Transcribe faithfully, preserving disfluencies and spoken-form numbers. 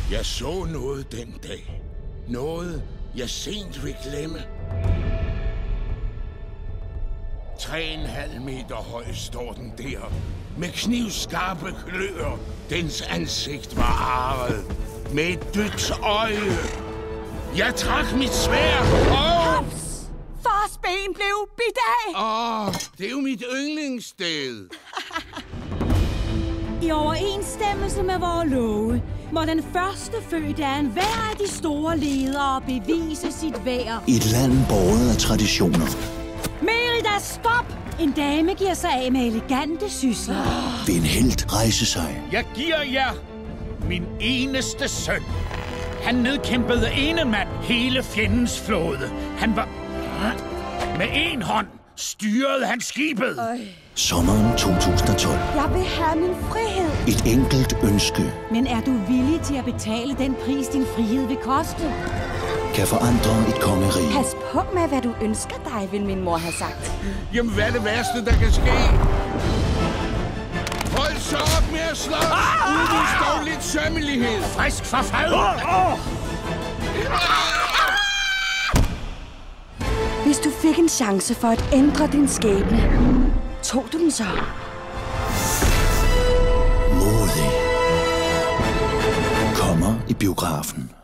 Jeg så noget den dag. Noget, jeg sent vil glemme. Tre en halv meter høj står den der. Med knivskarpe kløer. Dens ansigt var arret. Med et dødt øje. Jeg trak mit sværd og... Haps! Fars ben blev bidt af! Åh, oh, det er jo mit yndlingssted. I overensstemmelse med vores love, må den første fødte af enhver af de store ledere bevise sit værd. Et land båret af traditioner. Merida, stop! En dame giver sig af med elegante sysler. Vil en helt rejse sig? Jeg giver jer min eneste søn. Han nedkæmpede ene mand hele fjendens flåde. Han var... Med en hånd styrede han skibet. Øj. Sommeren to tusind og tolv. Jeg vil have min frihed. Et enkelt ønske. Men er du villig til at betale den pris, din frihed vil koste? Kan forandre et kongerige. Pas på med, hvad du ønsker dig, vil min mor have sagt. Jamen, hvad er det værste, der kan ske? Hold så op med at slå! Ah! Udvis dog lidt sømmelighed. Frisk forfald! Ah! Ah! Hvis du fik en chance for at ændre din skæbne, tog du den så? Modig. Kommer i biografen.